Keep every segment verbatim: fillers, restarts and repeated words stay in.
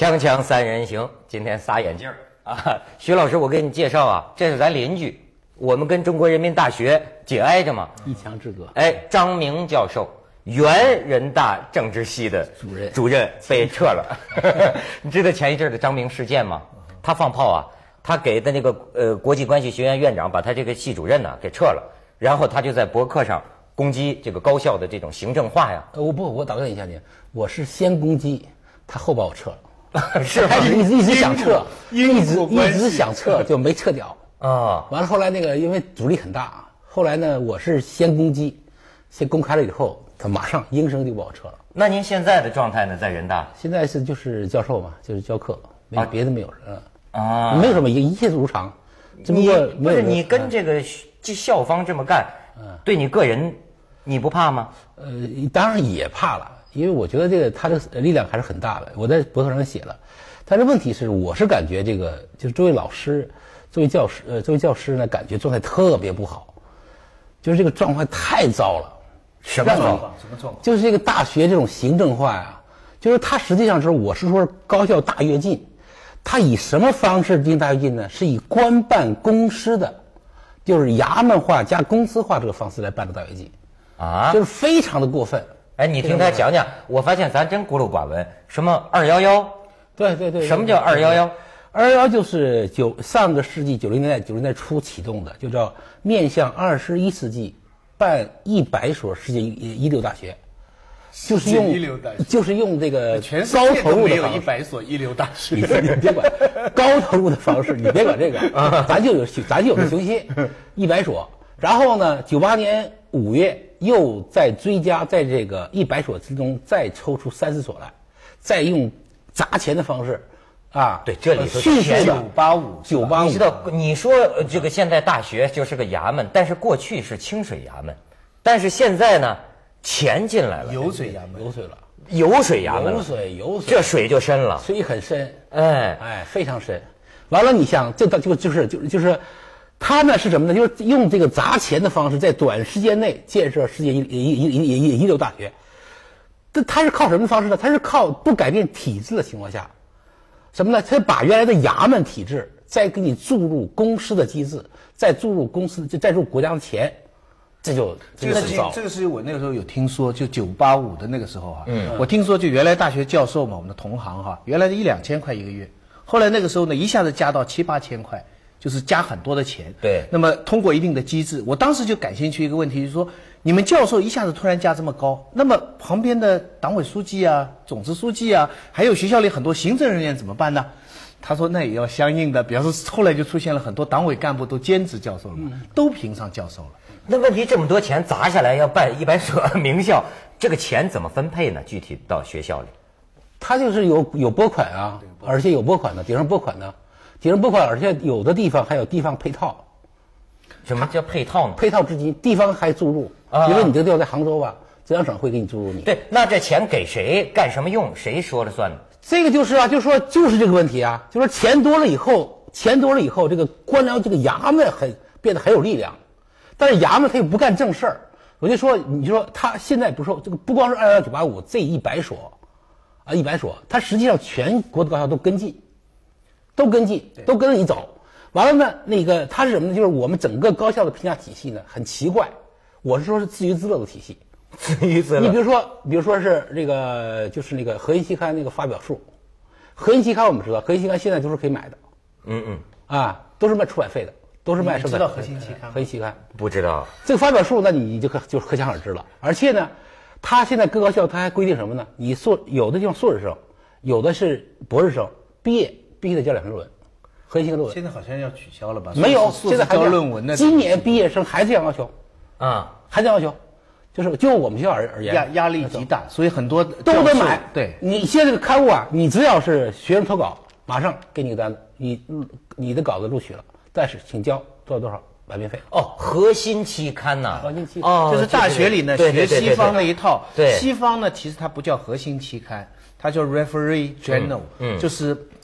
锵锵三人行，今天仨眼镜儿啊！徐老师，我给你介绍啊，这是咱邻居，我们跟中国人民大学紧挨着嘛， 一墙之隔。 哎，张明教授，原人大政治系的主任， 主任被撤了。你知道前一阵的张明事件吗？他放炮啊，他给的那个呃国际关系学院院长把他这个系主任呢给撤了，然后他就在博客上攻击这个高校的这种行政化呀。 呃，我不，我打断一下你，我是先攻击，他后把我撤了。 是吗？ 开始一直一直想撤，一直一直想撤就没撤掉啊。 完了后来那个因为阻力很大，后来呢我是先攻击，先公开了以后，他马上应声就把我撤了。 那您现在的状态呢？在人大？ 现在是就是教授嘛，就是教课，没有别的没有了啊， 没有什么，一切如常。只不过不是你跟这个校方这么干，对你个人你不怕吗？ 呃，当然也怕了。因为我觉得这个他的力量还是很大的，我在博客上写了。但是问题是，我是感觉这个就是作为老师，作为教师，呃，作为教师呢，感觉状态特别不好，就是这个状况太糟了。 什么状况？ 什么状况？就是这个大学这种行政化呀，就是它实际上是我是说高校大跃进，它以什么方式进行大跃进呢？是以官办公师的，就是衙门化加公司化这个方式来办的大跃进， 啊， 就是非常的过分。 哎，你听他讲讲，我发现咱真孤陋寡闻。什么二幺幺？ 对对对。 什么叫二幺幺？ 二幺幺就是九上个世纪九零年代九零年代初启动的，就叫面向二十一世纪办一百所世界一一流大学，就是用一流大学就是用这个全世高界都没有投入的方式。 一百所一流大学， 你你别管高投入的方式，你别管这个，咱就有咱就有个雄心，一百所。然后呢，九八年五月又再追加，在这个一百所之中再抽出三十所来，再用砸钱的方式，啊， 对，这里头迅速的九八五九八五， 你知道，你说呃这个现在大学就是个衙门，但是过去是清水衙门，但是现在呢，钱进来了， 油水衙门， 油水了， 油水衙门了， 油水油水， 这水就深了， 水很深， 哎哎，非常深。完了，你想，这到就就是就就是。他呢是什么呢？就是用这个砸钱的方式，在短时间内建设世界一一一一一一流大学。这他是靠什么方式呢？他是靠不改变体制的情况下，什么呢？他把原来的衙门体制再给你注入公司的机制，再注入公司，就再注入国家的钱，这就这个是这个是我那个时候有听说，就九八五的那个时候哈、啊，嗯，我听说就原来大学教授嘛，我们的同行哈、啊，原来一两千块一个月，后来那个时候呢，一下子加到七八千块。就是加很多的钱， 对。 那么通过一定的机制，我当时就感兴趣一个问题，就是说，你们教授一下子突然加这么高，那么旁边的党委书记啊、总支书记啊，还有学校里很多行政人员怎么办呢？他说那也要相应的，比方说后来就出现了很多党委干部都兼职教授了，嗯、都评上教授了。 那问题这么多钱砸下来要办一百所名校，这个钱怎么分配呢？具体到学校里， 他就是有有拨款啊，而且有拨款的，顶上拨款的。顶上拨款，而且有的地方还有地方配套。 什么叫配套呢？ 配套资金，地方还注入。啊，比如你这个地方在杭州吧，浙江省会给你注入你。 对，那这钱给谁干什么用？谁说了算呢？ 这个就是啊，就是说就是这个问题啊，就是说钱多了以后，钱多了以后，这个官僚这个衙门很变得很有力量，但是衙门他又不干正事儿。我就说，你就说他现在不是说这个不光是二幺幺九八五这一百所，啊一百所，他实际上全国的高校都跟进。都跟进，都跟着你走。完了呢，那个他是什么呢？就是我们整个高校的评价体系呢，很奇怪。我是说是自娱自乐的体系。 自娱自乐。 你比如说，比如说是这个，就是那个核心期刊那个发表数。核心期刊我们知道，核心期刊现在都是可以买的。 嗯嗯。 啊，都是卖出版费的，都是卖生产。 知道核心期刊？ 核心期刊不知道。 这个发表数，那你就可就可想而知了。而且呢，他现在各高校他还规定什么呢？你硕有的地方硕士生，有的是博士生毕业。必须得交两篇论文，核心论文。 现在好像要取消了吧？ 没有，现在还交论文呢。 今年毕业生还是这样要求， 啊， 还这样要求，就是就我们学校而而言， 压压力极大，所以很多都得买。 对， 你现在这个刊物啊，你只要是学生投稿，马上给你个单子，你你的稿子录取了，但是请交多少多少版面费。 哦，核心期刊呐， 核心期刊哦， 就是大学里呢学西方那一套， 对， 西方呢其实它不叫核心期刊，它叫 referee journal，嗯，就是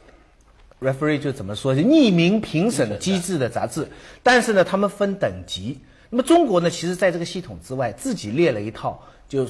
。referee 就怎么说，就匿名评审机制的杂志，但是呢，他们分等级。那么中国呢，其实在这个系统之外，自己列了一套，就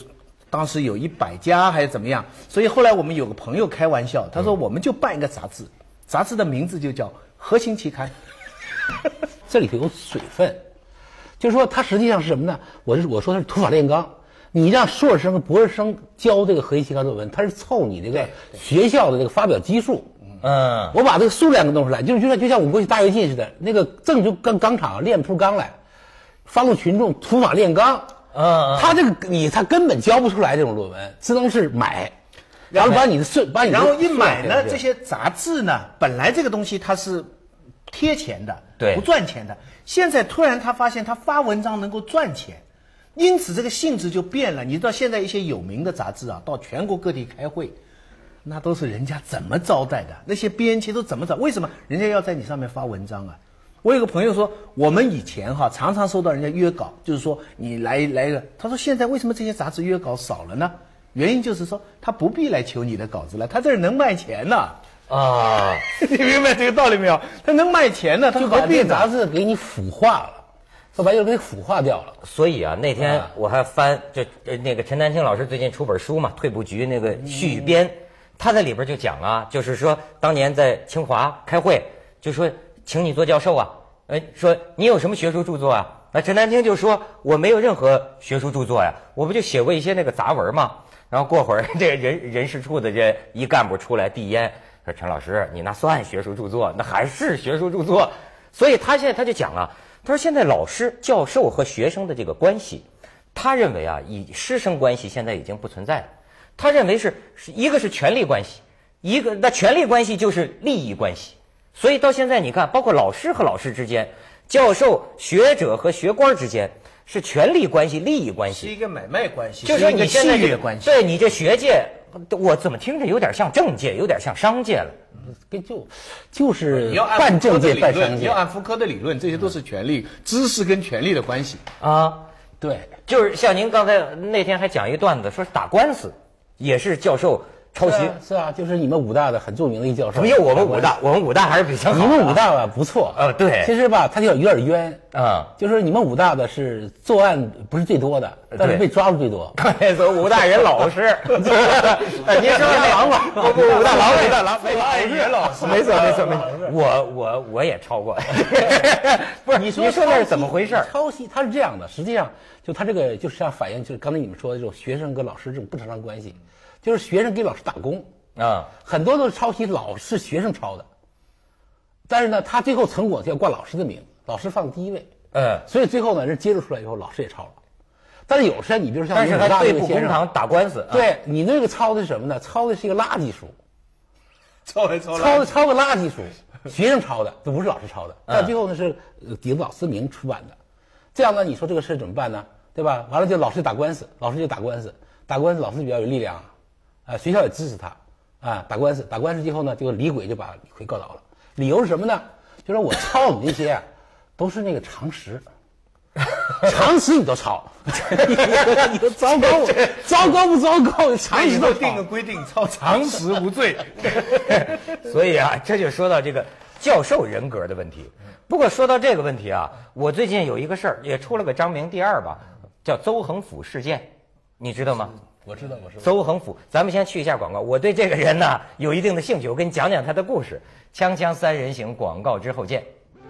当时有一百家还是怎么样，所以后来我们有个朋友开玩笑，他说我们就办一个杂志，杂志的名字就叫《核心期刊》。 这里头有水分，就是说它实际上是什么呢？我是我说它是土法炼钢。你让硕士生和博士生教这个核心期刊论文，它是凑你这个学校的这个发表基数。 嗯， 我把这个数量给弄出来，就是就像就像我们过去大跃进似的，那个政治钢钢厂炼不出钢来，发动群众土法炼钢。 嗯， 他这个你他根本教不出来这种论文，只能是买，然后把你的税把你的然后一买呢， 对对这些杂志呢，本来这个东西它是贴钱的， 对不赚钱的。现在突然他发现他发文章能够赚钱，因此这个性质就变了。你知道现在一些有名的杂志啊，到全国各地开会，那都是人家怎么招待的，那些编辑都怎么找？为什么人家要在你上面发文章啊？我有个朋友说，我们以前哈常常收到人家约稿，就是说你来来了，他说现在为什么这些杂志约稿少了呢？原因就是说他不必来求你的稿子了，他这儿能卖钱呢。 啊， 你明白这个道理没有？他能卖钱呢，他就把这何必呢？ 杂志给你腐化了，说白了给你腐化掉了。 所以啊，那天我还翻就呃那个陈丹青老师最近出本书嘛，《退步局》那个续编，他在里边就讲啊，就是说当年在清华开会，就说请你做教授啊，呃，说你有什么学术著作啊？那陈丹青就说我没有任何学术著作呀，我不就写过一些那个杂文嘛。然后过会儿这个人人事处的这一干部出来递烟，说陈老师你那算学术著作，那还是学术著作。所以他现在他就讲啊，他说现在老师教授和学生的这个关系，他认为啊以师生关系现在已经不存在了，他认为是是一个是权力关系，一个那权力关系就是利益关系。所以到现在你看，包括老师和老师之间，教授、学者和学官之间是权力关系、利益关系， 是一个买卖关系， 就是说你现在契这个约关系。 对你这学界，我怎么听着有点像政界，有点像商界了。 跟就就是你要按半政界福柯的理论，你半商界要。按福柯的理论，这些都是权力、知识跟权力的关系。 啊， 对， 就是像您刚才那天还讲一段子，说打官司也是教授抄袭是。啊，是啊，就是你们武大的很著名的一教授。 没有我们武大，我们武大还是比较好的你啊。 们武大吧不错。 呃对其实吧，他就有点冤。 嗯， 就是你们武大的是作案不是最多的，但是被抓的最多。 对，所以武大人老实。哎您说那狼吧，不不，武大狼，武大狼，没爱人老实没错没错没错。我我我也抄过。不是，你说你说那是怎么回事？ 抄袭它是这样的，实际上就它这个就是像反映就是刚才你们说的这种学生跟老师这种不正常关系，就是学生给老师打工啊， 很多都是抄袭老是学生抄的，但是呢，他最后成果就要挂老师的名，老师放第一位。 嗯， 所以最后呢，人揭露出来以后，老师也抄了。但是有时候你比如像但是武大还对簿那个先生， 公堂打官司。啊， 对你那个抄的是什么呢？抄的是一个垃圾书， 抄来抄抄的抄个垃圾书，学生抄的，这不是老师抄的。 嗯但最后呢是呃底子老师名出版的，这样呢，你说这个事怎么办呢？对吧？完了就老师打官司，老师就打官司，打官司老师比较有力量啊，啊学校也支持他啊，打官司，打官司之后呢，这个李鬼就把李逵告倒了。理由是什么呢？就说我抄你这些啊，都是那个常识。常识你都抄，你都糟糕，糟糕不糟糕？常识都定个规定，抄常识无罪。 所以啊，这就说到这个教授人格的问题。不过说到这个问题啊，我最近有一个事儿也出了个张明第二吧，叫邹恒甫事件，你知道吗？ 我知道，我知道。 邹恒甫，咱们先去一下广告。我对这个人呢有一定的兴趣，我跟你讲讲他的故事。锵锵三人行，广告之后见。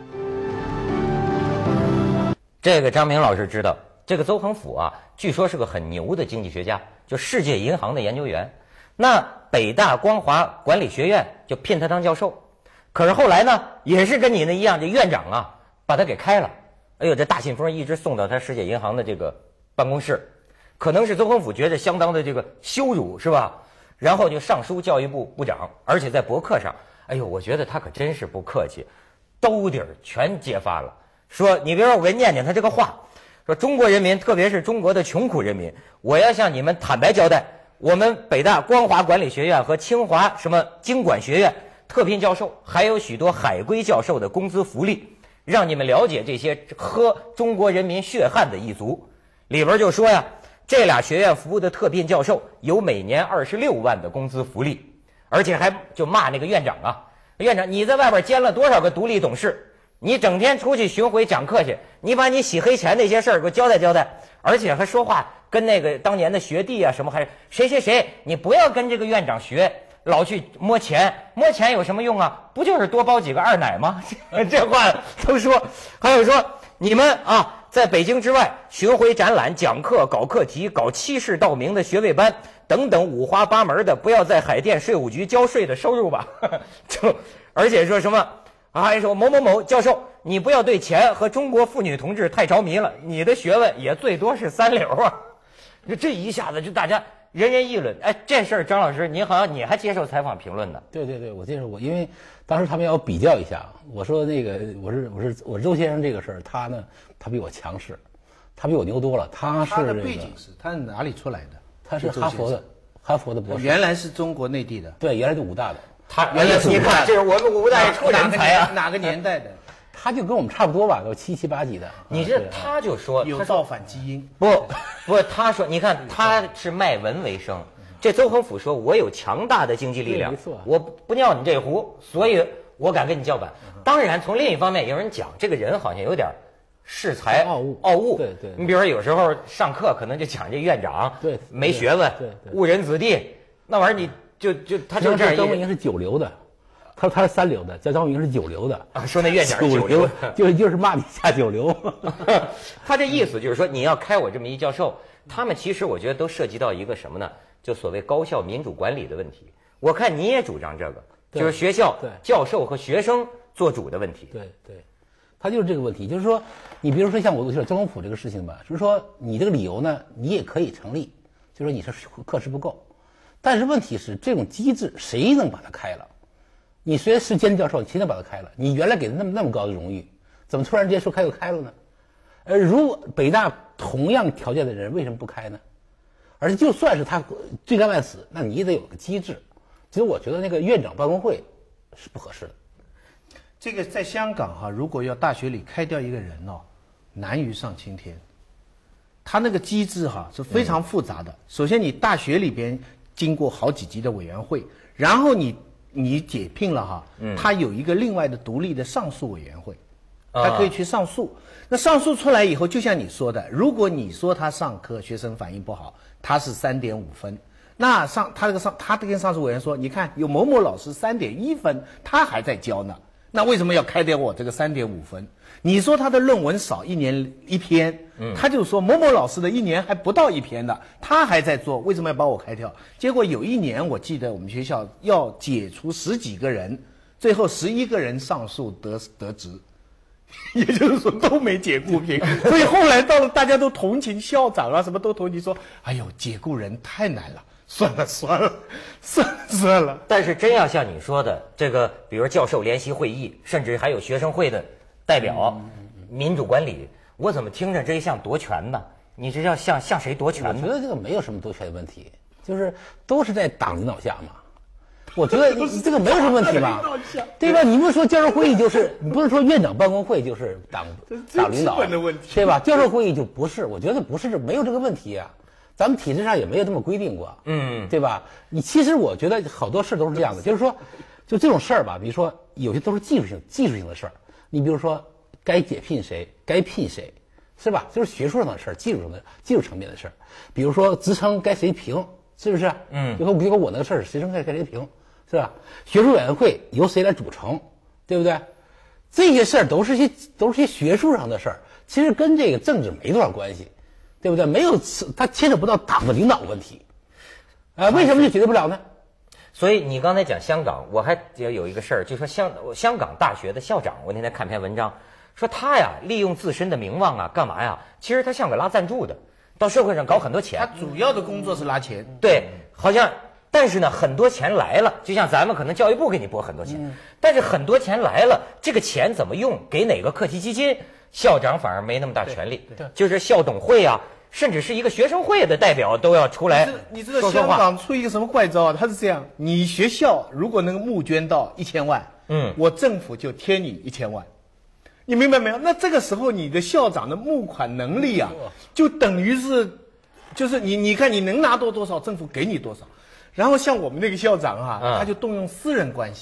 这个张明老师知道，这个邹恒甫啊，据说是个很牛的经济学家，就世界银行的研究员。那北大光华管理学院就聘他当教授，可是后来呢，也是跟你那一样，这院长啊把他给开了。哎呦，这大信封一直送到他世界银行的这个办公室，可能是邹恒甫觉得相当的这个羞辱，是吧？然后就上书教育部部长，而且在博客上，哎呦，我觉得他可真是不客气，兜底儿全揭发了。说你别说，我给你念念他这个话，说中国人民，特别是中国的穷苦人民，我要向你们坦白交代，我们北大光华管理学院和清华什么经管学院特聘教授，还有许多海归教授的工资福利，让你们了解这些喝中国人民血汗的一族。里边就说呀，这俩学院服务的特聘教授有每年二十六万的工资福利，而且还就骂那个院长啊，院长你在外边兼了多少个独立董事？你整天出去巡回讲课去，你把你洗黑钱那些事儿给我交代交代。 而且还说话跟那个当年的学弟啊什么还谁谁谁，你不要跟这个院长学，老去摸钱，摸钱有什么用啊？不就是多包几个二奶吗？这话都说。还有说你们啊，在北京之外巡回展览、讲课、搞课题、搞欺世盗名的学位班等等五花八门的，不要在海淀税务局交税的收入吧。就而且说什么啊，还说某某某教授，你不要对钱和中国妇女同志太着迷了，你的学问也最多是三流啊。就这一下子就大家人人议论。哎，这事儿张老师，您好像你还接受采访评论呢？ 对对对，我接受过，因为当时他们要比较一下，我说那个我是我是我周先生这个事儿，他呢他比我强势，他比我牛多了，他是、这个、 他的背景是他是哪里出来的？ 他是哈佛的，哈佛的博士， 原来是中国内地的， 对，原来是武大的。 他原来是武大，这是我们武大也出人才啊， 哪个年代的？ 他就跟我们差不多吧，都七七八级的。 你这他就说有造反基因？ 不不，他说你看他是卖文为生，这邹恒甫说我有强大的经济力量，我不尿你这壶，所以我敢跟你叫板。当然，从另一方面，有人讲这个人好像有点恃才傲物， 傲物。 对对。 你比如说有时候上课可能就讲这院长对没学问， 对对， 误人子弟，那玩意儿你就就他就这样。 张文英是九流的。他说他是三流的，叫张文英是九流的啊，说那院长是九流， 就就是骂你下九流。 他这意思就是说，你要开我这么一教授，他们其实我觉得都涉及到一个什么呢？就所谓高校民主管理的问题。我看你也主张这个，就是学校教授和学生做主的问题。 对对，他就是这个问题，就是说，你比如说像我说周恒甫这个事情吧，就是说你这个理由呢，你也可以成立，就说你是课时不够，但是问题是这种机制谁能把它开了？你虽然是兼职教授，谁能把它开了？你原来给他那么那么高的荣誉，怎么突然之间说开就开了呢？呃，如果北大同样条件的人为什么不开呢？而且就算是他罪该万死，那你也得有个机制。其实我觉得那个院长办公会是不合适的。 这个在香港哈、啊，如果要大学里开掉一个人哦，难于上青天。他那个机制哈、啊、是非常复杂的。嗯、首先，你大学里边经过好几级的委员会，然后你。你解聘了哈，嗯，他有一个另外的独立的上诉委员会，他可以去上诉。那上诉出来以后，就像你说的，如果你说他上课学生反应不好，他是三点五分，那上他这个上他跟上诉委员说，你看有某某老师三点一分，他还在教呢，那为什么要开掉我这个三点五分？你说他的论文少一年一篇，嗯，他就说某某老师的一年还不到一篇的，他还在做，为什么要把我开掉？结果有一年我记得我们学校要解除十几个人，最后十一个人上诉得得职，也就是说都没解雇平。所以后来到了大家都同情校长啊，什么都同情说，哎呦解雇人太难了。算了算了，算了算了。 但是真要像你说的，这个比如教授联席会议，甚至还有学生会的代表，民主管理，我怎么听着这一像夺权呢？你这要向向谁夺权呢？ 我觉得这个没有什么夺权的问题，就是都是在党领导下嘛。我觉得你这个没有什么问题吧，对吧？你不是说教授会议就是，你不是说院长办公会就是党党领导，对吧？教授会议就不是，我觉得不是，没有这个问题啊。咱们体制上也没有这么规定过，嗯，对吧？你其实我觉得好多事都是这样的，就是说，就这种事儿吧，比如说有些都是技术性、技术性的事儿。你比如说，该解聘谁，该聘谁，是吧？就是学术上的事儿，技术上的、技术层面的事儿。比如说职称该谁评，是不是？嗯，比如说比如说我那个事儿，职称该该谁评，是吧？学术委员会由谁来组成，对不对？这些事儿都是些都是些学术上的事儿，其实跟这个政治没多少关系。对不对？没有，它牵扯不到党的领导问题，啊、呃，为什么就解决不了呢？ 所以你刚才讲香港，我还有一个事儿，就说香香港大学的校长，我那天看篇文章，说他呀利用自身的名望啊，干嘛呀？其实他像个拉赞助的，到社会上搞很多钱。 他主要的工作是拉钱。 对，好像，但是呢，很多钱来了，就像咱们可能教育部给你拨很多钱，嗯、但是很多钱来了，这个钱怎么用，给哪个课题基金？校长反而没那么大权力，就是校董会啊，甚至是一个学生会的代表都要出来说说话。 你知道香港出一个什么怪招啊？他是这样：你学校如果能募捐到一千万，嗯，我政府就贴你一千万，你明白没有？那这个时候你的校长的募款能力啊，就等于是，就是你你看你能拿多多少，政府给你多少。然后像我们那个校长啊，嗯、他就动用私人关系。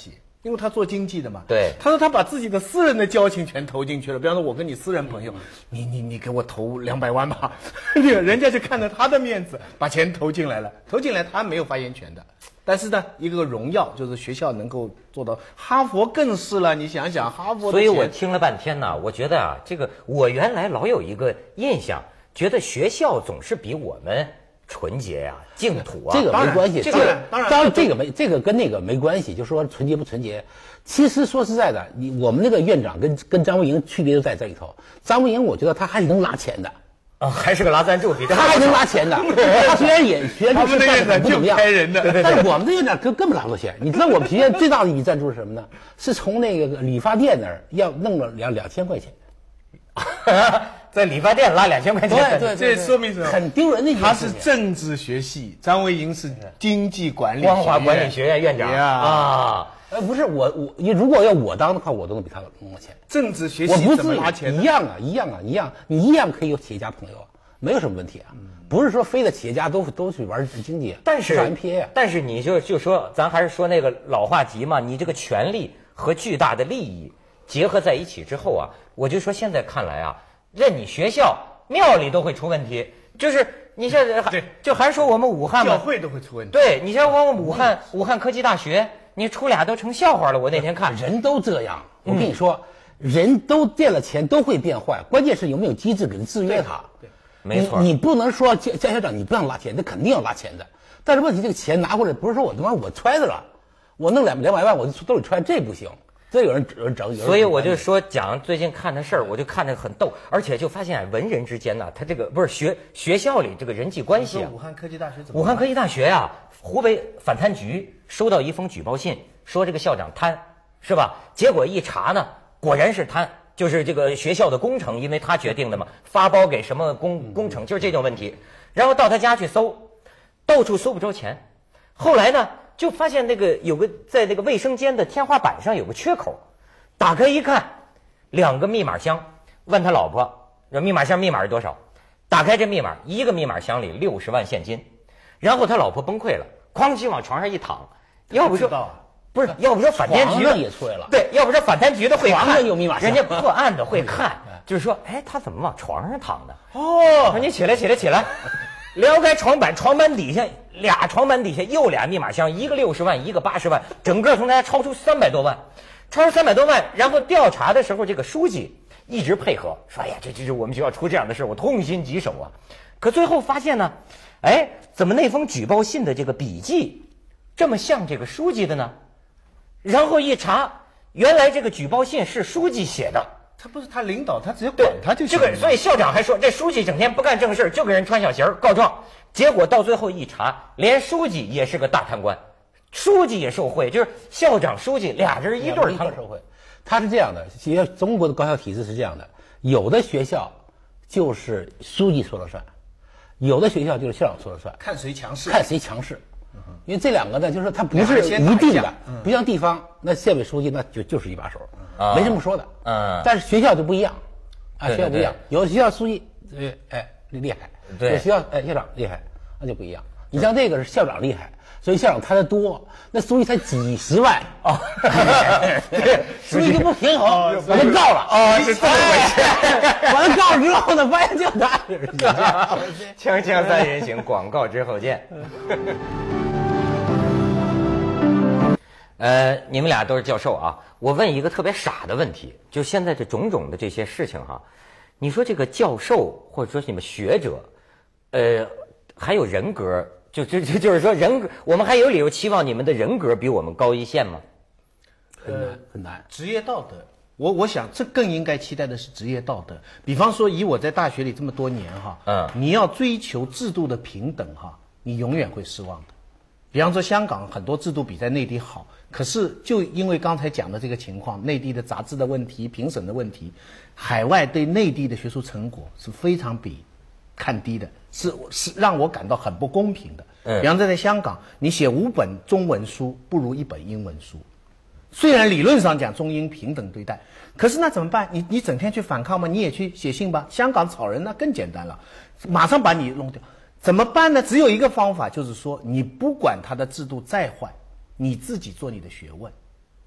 因为他做经济的嘛。 对， 他说他把自己的私人的交情全投进去了。比方说，我跟你私人朋友，你你你给我投两百万吧，人家就看着他的面子，把钱投进来了。投进来他没有发言权的。但是呢，一个荣耀就是学校能够做到，哈佛更是了。你想想，哈佛的钱。 所以我听了半天呢，我觉得啊，这个我原来老有一个印象，觉得学校总是比我们纯洁呀、净土啊。 这个没关系， 这个当然当然这个没这个跟那个没关系，就说纯洁不纯洁。其实说实在的，你我们那个院长跟跟张维迎区别就在这里头。张维迎，我觉得他还是能拿钱的。 啊，还是个拉赞助，比他还能拿钱的。他虽然也学院是干的不怎么样，但是我们的院长根根本拿不到钱。你知道我们学院最大的一笔赞助是什么呢？是从那个理发店那儿要弄了两两千块钱， 在理发店拉两千块钱。 对对， 这说明什么？ 很丢人的一件事。 他是政治学系，张维迎是经济管理光华管理学院院长啊。 呃，不是我我，你如果要我当的话，我都能比他弄到钱。 政治学习我不怎么拿钱？ 一样啊，一样啊，一样，你一样可以有企业家朋友啊，没有什么问题啊。不是说非得企业家都都去玩经济， 但是 M P A 啊。 但是你就就说，咱还是说那个老话题嘛，你这个权利和巨大的利益结合在一起之后啊，我就说现在看来啊，任你学校庙里都会出问题，就是你像对， 就还说我们武汉嘛， 教会都会出问题。 对，你像我们武汉武汉科技大学。你出俩都成笑话了，我那天看人都这样。我跟你说，嗯、人都垫了钱都会变坏，关键是有没有机制给制约他。 对， 没错。 你你不能说姜姜校长你不让拉钱，那肯定要拉钱的。但是问题这个钱拿过来不是说我他妈我揣着了，我弄两两百万我就兜里揣，这不行。这有人有人整。 所以我就说讲最近看的事儿，我就看着很逗，而且就发现文人之间呢，他这个不是学学校里这个人际关系啊。 武汉科技大学怎么？ 武汉科技大学啊，湖北反贪局收到一封举报信，说这个校长贪，是吧？结果一查呢，果然是贪，就是这个学校的工程，因为他决定的嘛，发包给什么工工程，就是这种问题。然后到他家去搜，到处搜不着钱。后来呢，就发现那个有个在那个卫生间的天花板上有个缺口，打开一看，两个密码箱，问他老婆，这密码箱密码是多少？打开这密码，一个密码箱里六十万现金。然后他老婆崩溃了，哐叽往床上一躺，要不说不是，要不说反贪局的也出来了， 对，要不说反贪局的会看， 有密码人家破案的会看，就是说，哎，他怎么往床上躺的？ 哦， 说你起来，起来，起来，撩开床板，床板底下俩床板底下又俩密码箱，一个六十万，一个八十万，整个从他家超出三百多万，超出三百多万。然后调查的时候，这个书记一直配合，说，哎呀，这这是我们学校出这样的事，我痛心疾首啊。可最后发现呢，哎，怎么那封举报信的这个笔记这么像这个书记的呢？然后一查，原来这个举报信是书记写的。 他不是他领导，他直接管他就行了。这个，所以校长还说，这书记整天不干正事，就给人穿小鞋告状。结果到最后一查，连书记也是个大贪官，书记也受贿，就是校长、书记俩人一对儿贪受贿。他是这样的，学校中国的高校体制是这样的，有的学校就是书记说了算，有的学校就是校长说了算， 看谁强势， 看谁强势。因为这两个呢，就是说它不是一定的，不像地方，那县委书记那就就是一把手，没什么说的。嗯，但是学校就不一样，啊，学校不一样，有的学校书记，呃，哎厉害，有的学校哎校长厉害，那就不一样。你像这个是校长厉害，所以校长贪的多，那书记才几十万啊，书记就不平衡，把他告了啊，是这么回事。 把他告了之后呢，发现就他， 锵锵三人行，广告之后见。呃，你们俩都是教授啊，我问一个特别傻的问题，就现在这种种的这些事情哈，你说这个教授或者说你们学者，呃，还有人格，就就就就是说人格，我们还有理由期望你们的人格比我们高一线吗？ 很难很难。 职业道德，我我想这更应该期待的是职业道德。比方说，以我在大学里这么多年哈，嗯，你要追求制度的平等哈，你永远会失望的。比方说，香港很多制度比在内地好。可是，就因为刚才讲的这个情况，内地的杂志的问题、评审的问题，海外对内地的学术成果是非常比看低的，是是让我感到很不公平的。嗯，比方说在香港，你写五本中文书不如一本英文书，虽然理论上讲中英平等对待，可是那怎么办？你你整天去反抗吗？你也去写信吧。香港草人那更简单了，马上把你弄掉。怎么办呢？只有一个方法，就是说你不管他的制度再坏。你自己做你的学问，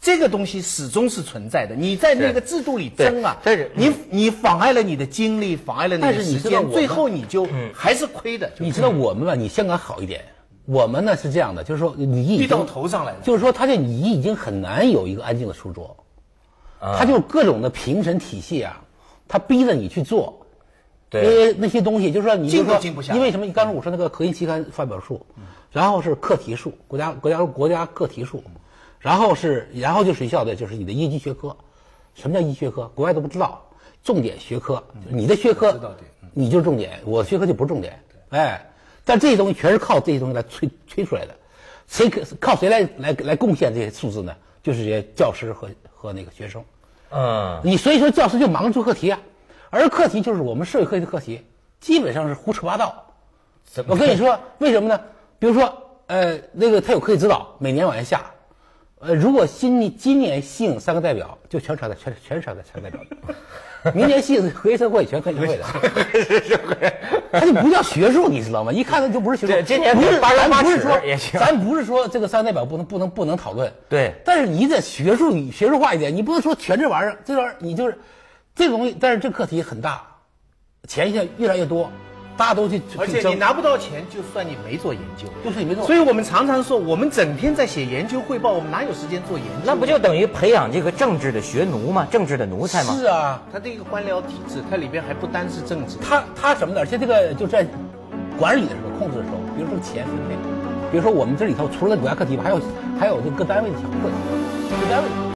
这个东西始终是存在的。你在那个制度里争啊， 但是你你妨碍了你的精力，妨碍了你的时间，最后你就还是亏的。 你知道我们吧？你香港好一点，我们呢是这样的，就是说你已经逼到头上来了， 就是说他这你已经很难有一个安静的书桌，他就各种的评审体系啊，他逼着你去做。因为那些东西，就是说，你就说，因为什么？刚才我说那个核心期刊发表数，然后是课题数，国家国家国家课题数，然后是然后就学校的就是你的一级学科，什么叫一级学科？国外都不知道，重点学科，你的学科你就是重点，我的学科就不是重点，哎，但这些东西全是靠这些东西来催催出来的，谁靠谁来来来贡献这些数字呢？就是这些教师和和那个学生， 嗯， 你所以说教师就忙着做课题啊。而课题就是我们社会科学的课题，基本上是胡扯八道。我跟你说，为什么呢？比如说，呃，那个他有科学指导，每年往下下。呃，如果今今年吸引三个代表，就全是个全全是三个三个代表的。明年吸引核心社会，全科学社会的。 社会， 他就不叫学术，你知道吗？一看他就不是学术。 今年不是，咱不是说也行， 咱不是说这个三个代表不能不能不能讨论。 对。 但是你得学术学术化一点，你不能说全这玩意儿，这玩意儿你就是。这个东西，但是这课题很大，钱现在越来越多，大家都去， 而且你拿不到钱，就算你没做研究， 就是你没做。 所以我们常常说，我们整天在写研究汇报，我们哪有时间做研究？ 那不就等于培养这个政治的学奴吗？政治的奴才吗？ 是啊， 它这个官僚体制，它里边还不单是政治， 它它什么的，而且这个就在管理的时候、控制的时候，比如说钱分配，比如说我们这里头除了国家课题，还有还有这个各单位的小课题，各单位。